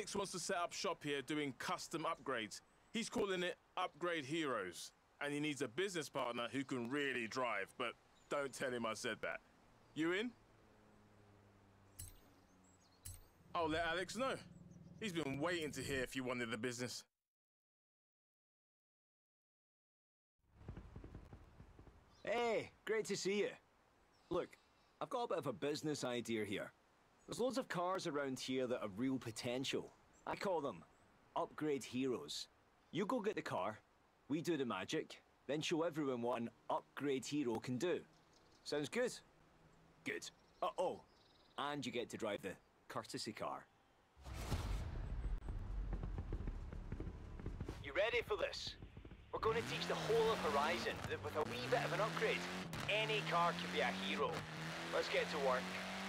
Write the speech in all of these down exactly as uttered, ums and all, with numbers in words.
Alex wants to set up shop here doing custom upgrades. He's calling it Upgrade Heroes. And he needs a business partner who can really drive, but don't tell him I said that. You in? I'll let Alex know. He's been waiting to hear if you wanted the business. Hey, great to see you. Look, I've got a bit of a business idea here. There's loads of cars around here that have real potential. I call them Upgrade Heroes. You go get the car, we do the magic, then show everyone what an Upgrade Hero can do. Sounds good? Good. Uh-oh. And you get to drive the courtesy car. You ready for this? We're going to teach the whole of Horizon that with a wee bit of an upgrade, any car can be a hero. Let's get to work.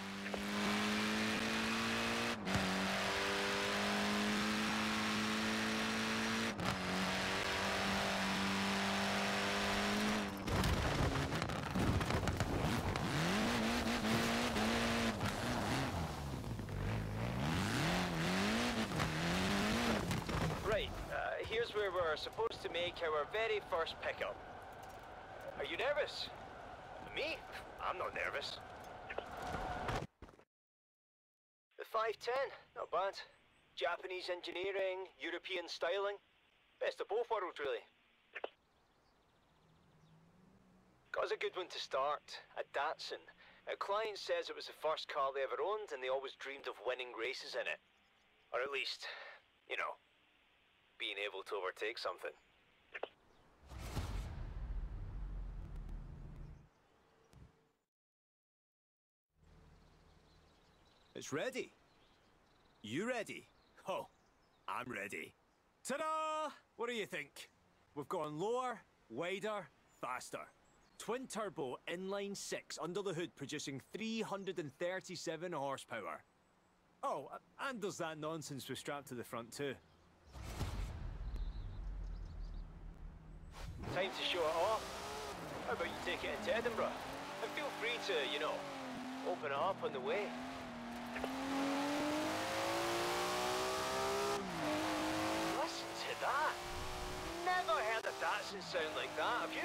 Right, uh, here's where we're supposed to make our very first pickup. Are you nervous? Me? I'm not nervous. The five ten, not bad. Japanese engineering, European styling. Best of both worlds, really. Got us a good one to start, a Datsun. A client says it was the first car they ever owned and they always dreamed of winning races in it. Or at least, you know, being able to overtake something. It's ready. You ready? Oh, I'm ready. Ta-da! What do you think? We've gone lower, wider, faster. Twin-turbo inline six under the hood producing three hundred thirty-seven horsepower. Oh, and there's that nonsense we strapped to the front too. Time to show it off. How about you take it into Edinburgh? And feel free to, you know, open it up on the way. Listen to that. Never heard a Datsun sound like that, have you?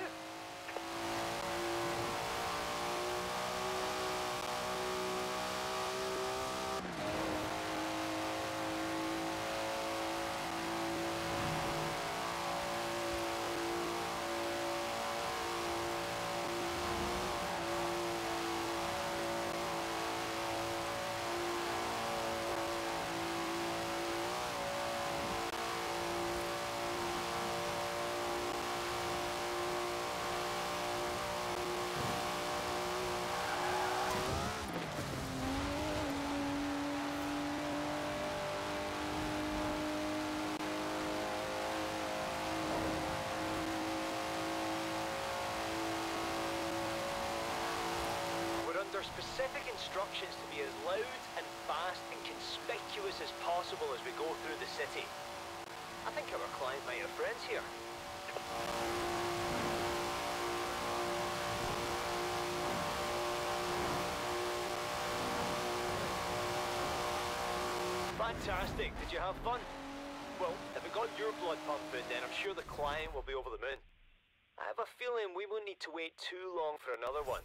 Specific instructions to be as loud and fast and conspicuous as possible as we go through the city. I think our client might have friends here. Fantastic. Did you have fun? Well, if it got your blood pumping, then I'm sure the client will be over the moon. I have a feeling we won't need to wait too long for another one.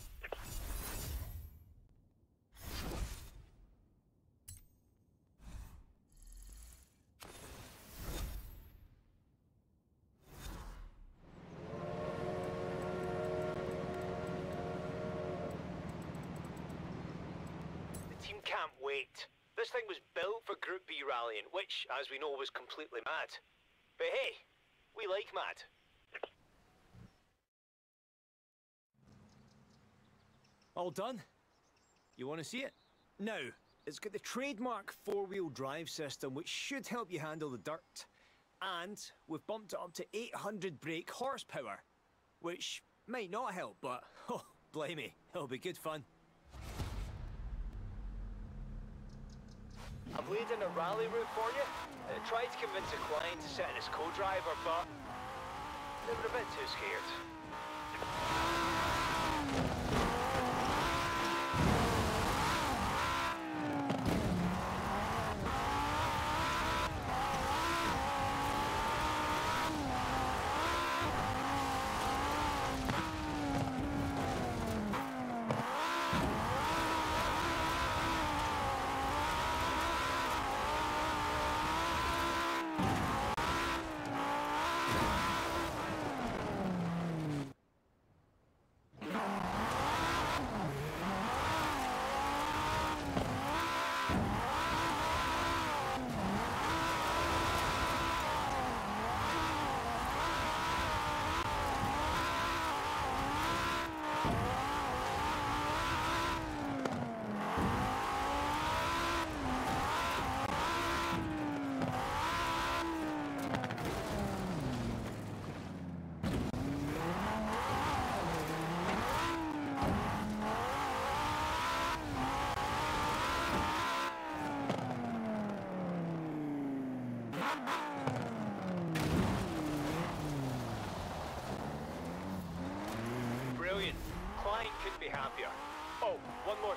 Can't wait. This thing was built for Group B rallying, which, as we know, was completely mad. But hey, we like mad. All done? You want to see it? Now, it's got the trademark four-wheel drive system, which should help you handle the dirt. And we've bumped it up to eight hundred brake horsepower, which might not help, but, oh, blimey, it'll be good fun. I've laid in a rally route for you. I tried to convince a client to sit in his co-driver, but they were a bit too scared.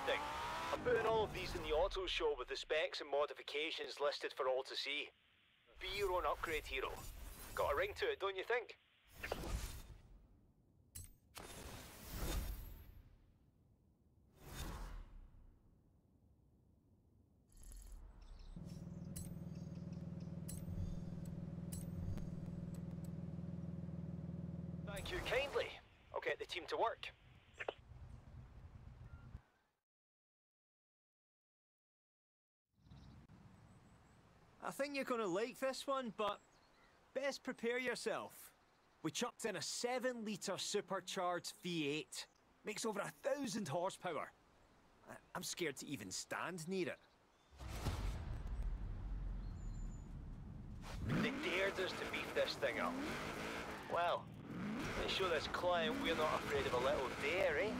thing. I'm putting all of these in the auto show with the specs and modifications listed for all to see. Be your own upgrade hero. Got a ring to it, don't you think? Thank you kindly. I'll get the team to work. I think you're gonna like this one, but best prepare yourself. We chucked in a seven litre supercharged V eight. Makes over a thousand horsepower. I I'm scared to even stand near it. They dared us to beef this thing up. Well, let's show this client we're not afraid of a little dare, eh?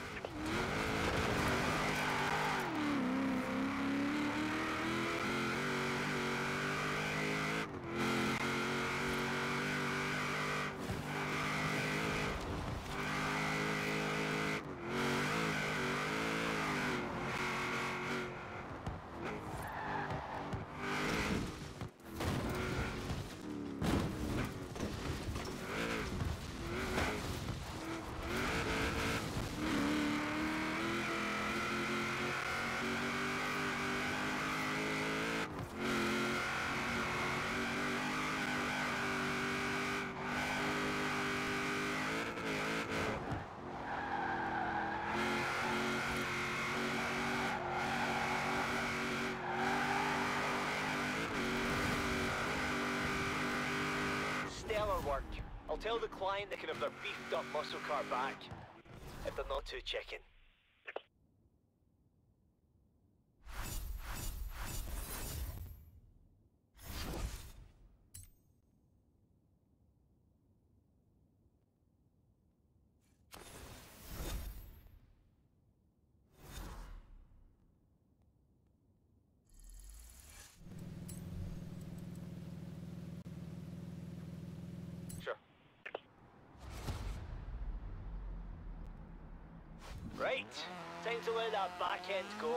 Stellar work. I'll tell the client they can have their beefed up muscle car back, if they're not too chicken. Right, time to let that back end go.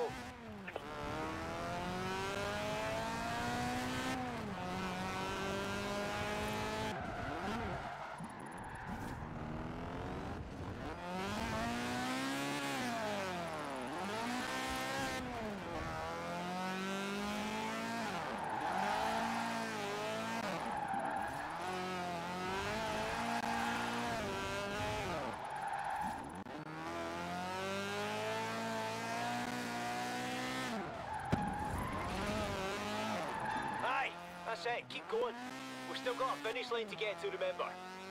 That's it, keep going. We've still got a finish line to get to, remember.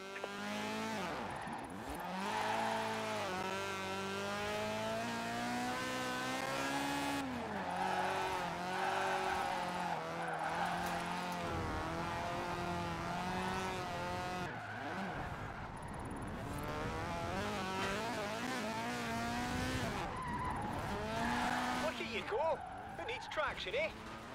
Look at you go. Who needs traction, eh?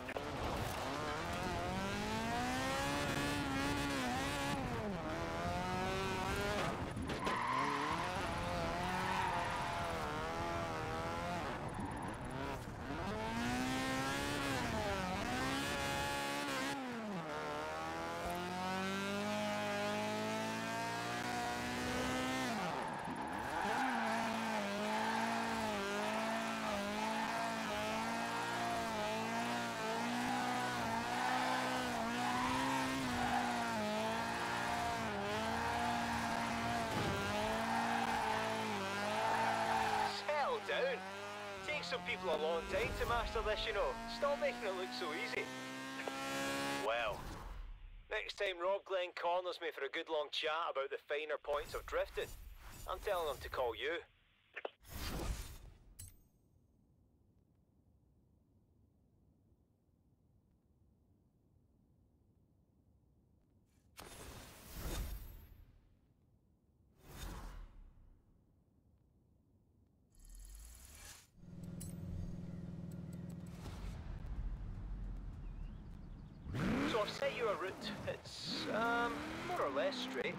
Down. Takes some people a long time to master this, you know. Stop making it look so easy. Well, next time Rob Glenn corners me for a good long chat about the finer points of drifting, I'm telling him to call you. I've set you a route. It's, um, more or less straight.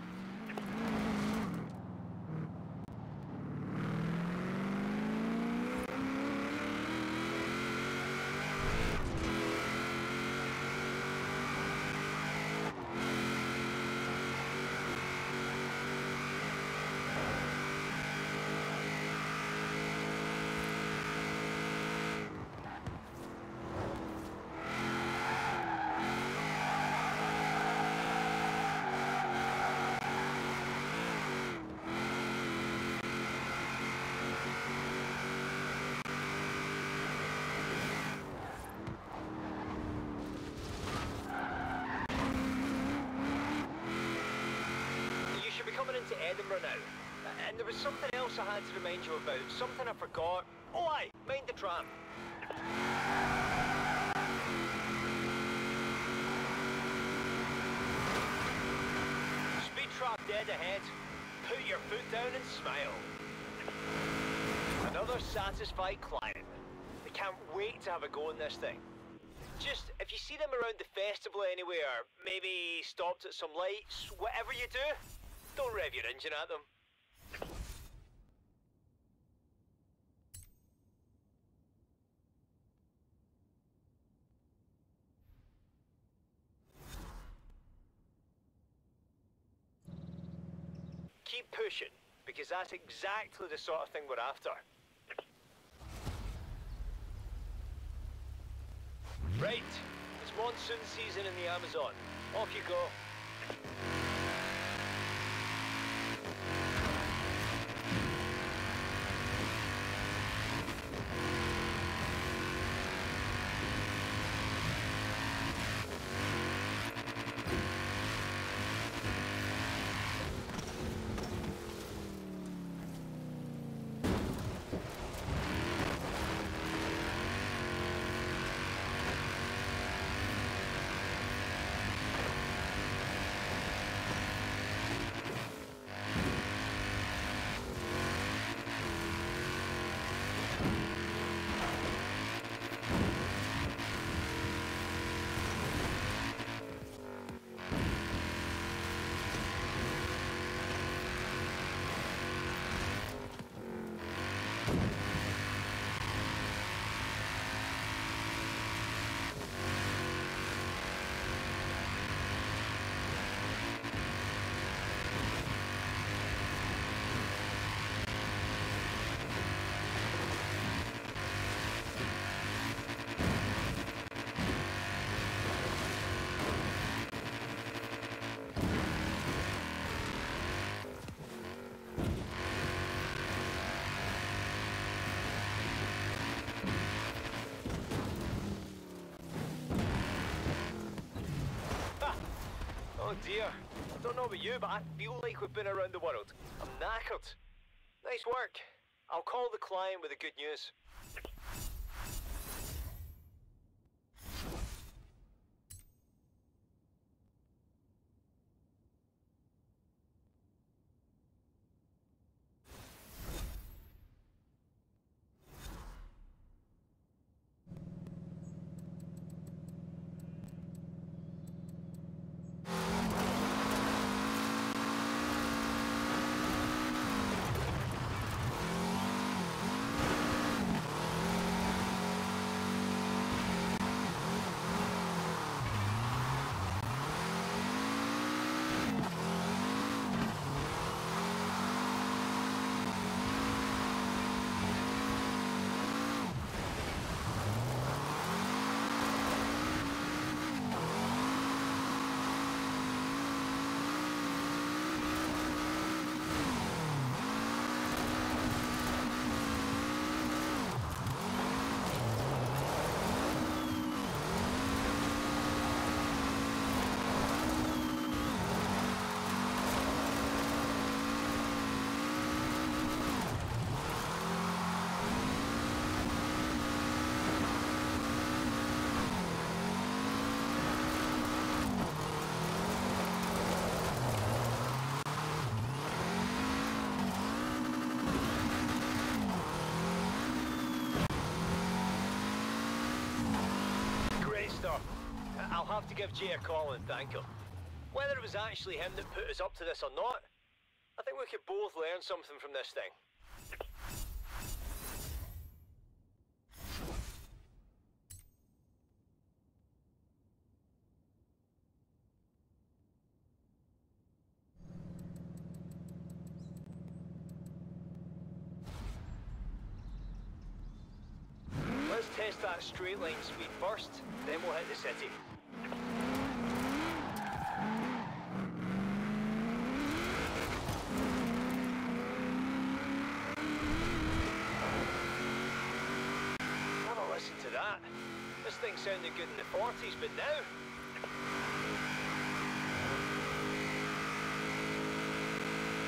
coming into Edinburgh now. And there was something else I had to remind you about. Something I forgot. Oh, aye, mind the tram. Speed trap dead ahead. Put your foot down and smile. Another satisfied client. They can't wait to have a go in this thing. Just, if you see them around the festival anywhere, maybe stopped at some lights, whatever you do, don't rev your engine at them. Keep pushing, because that's exactly the sort of thing we're after. Right, it's monsoon season in the Amazon. Off you go. Oh dear, I don't know about you, but I feel like we've been around the world. I'm knackered. Nice work. I'll call the client with the good news. I'll have to give Jay a call and thank him. Whether it was actually him that put us up to this or not, I think we could both learn something from this thing. Let's test that straight line speed first, then we'll hit the city. Have a listen to that. This thing sounded good in the forties, but now...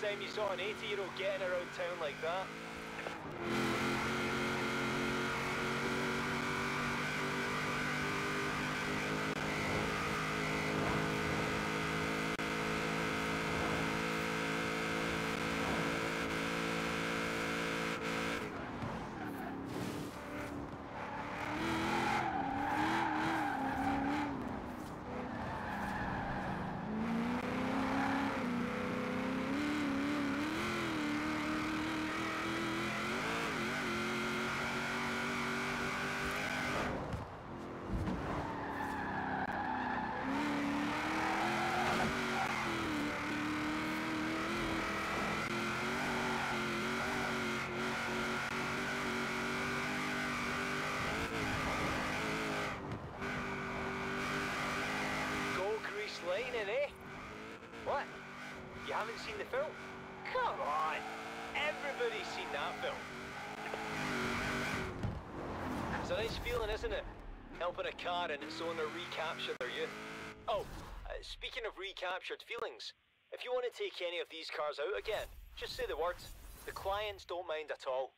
time you saw an eighty-year-old getting around town like that? Lightning, eh? What? You haven't seen the film? Come on! Everybody's seen that film. It's a nice feeling, isn't it? Helping a car and its owner recapture their youth. Oh, uh, speaking of recaptured feelings, if you want to take any of these cars out again, just say the word. The clients don't mind at all.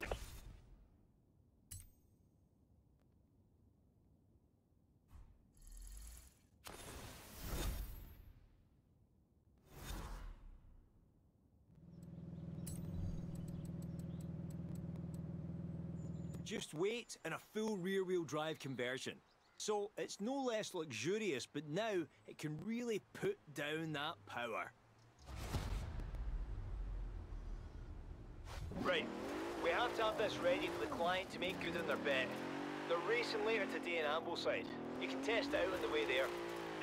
Just wait and a full rear-wheel drive conversion. So it's no less luxurious, but now it can really put down that power. Right, we have to have this ready for the client to make good on their bet. They're racing later today in Ambleside. You can test it out on the way there.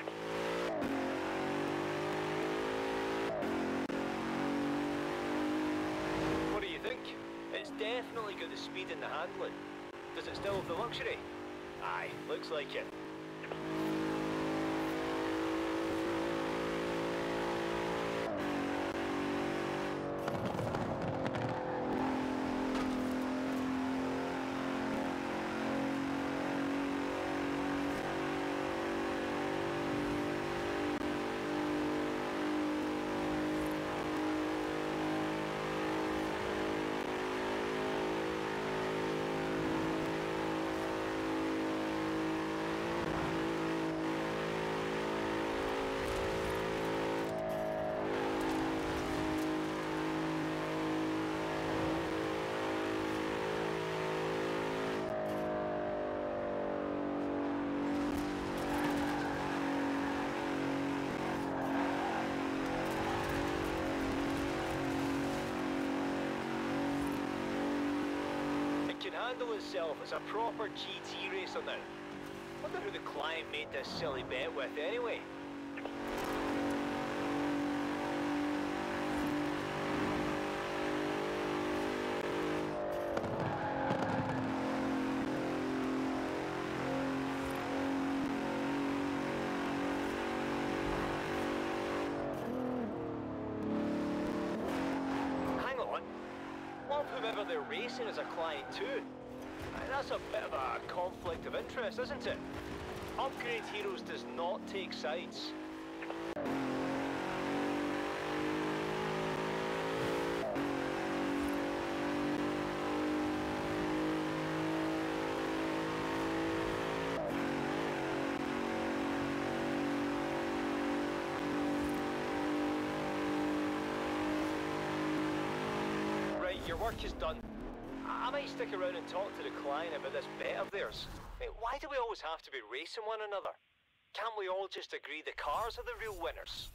What do you think? It's definitely got the speed and the handling. Does it still have the luxury? Aye, looks like it. Can handle itself as a proper G T racer now. Wonder who the client made this silly bet with anyway. Hang on. Love whomever they're racing as a client too. That's a bit of a conflict of interest, isn't it? Upgrade Heroes does not take sides. Right, your work is done. I might stick around and talk to the client about this bet of theirs. I mean, why do we always have to be racing one another? Can't we all just agree the cars are the real winners?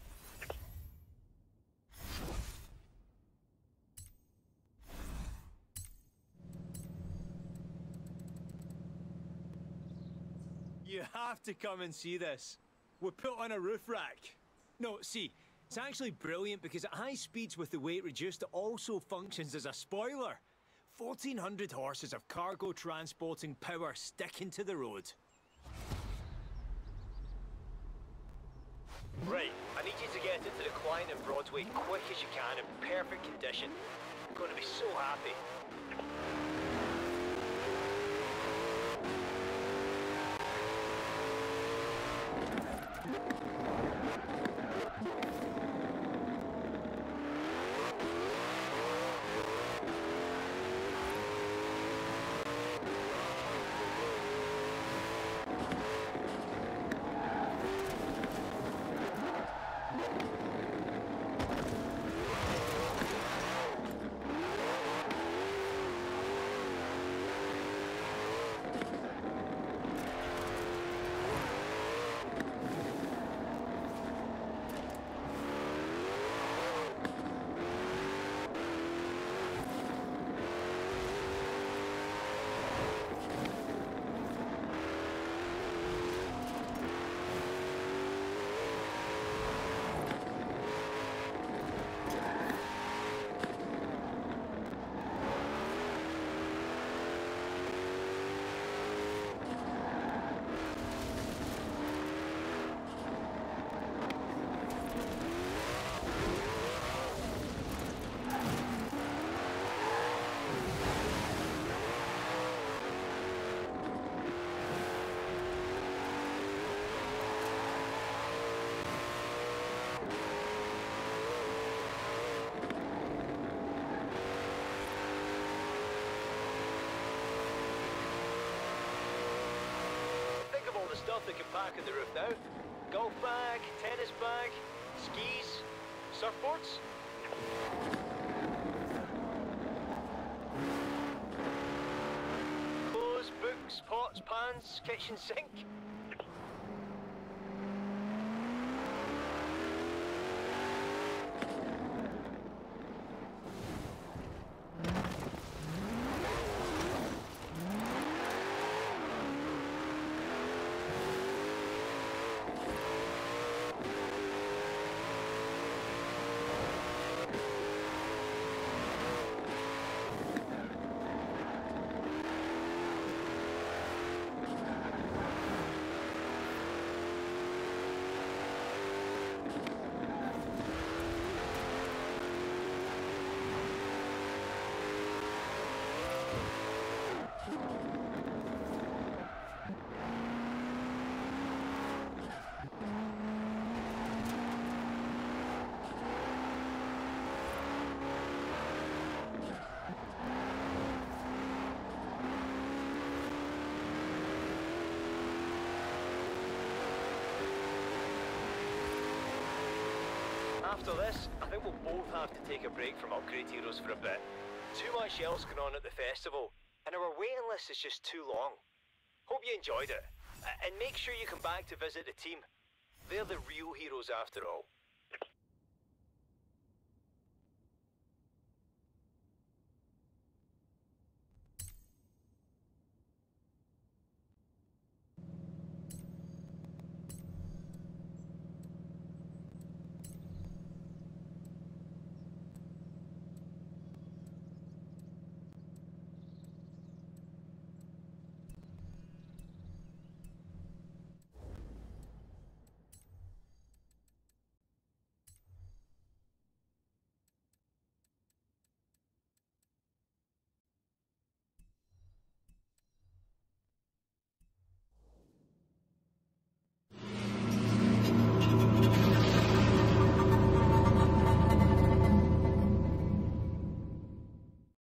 You have to come and see this. We're put on a roof rack. No, see, it's actually brilliant because at high speeds with the weight reduced, it also functions as a spoiler. fourteen hundred horses of cargo transporting power sticking to the road. Right, I need you to get it to the client in Broadway quick as you can in perfect condition. I'm going to be so happy. the stuff they can pack on the roof now. Golf bag, tennis bag, skis, surfboards. Clothes, books, pots, pans, kitchen sink. After this, I think we'll both have to take a break from Upgrade Heroes for a bit. Too much else going on at the festival, and our waiting list is just too long. Hope you enjoyed it, and make sure you come back to visit the team. They're the real heroes after all.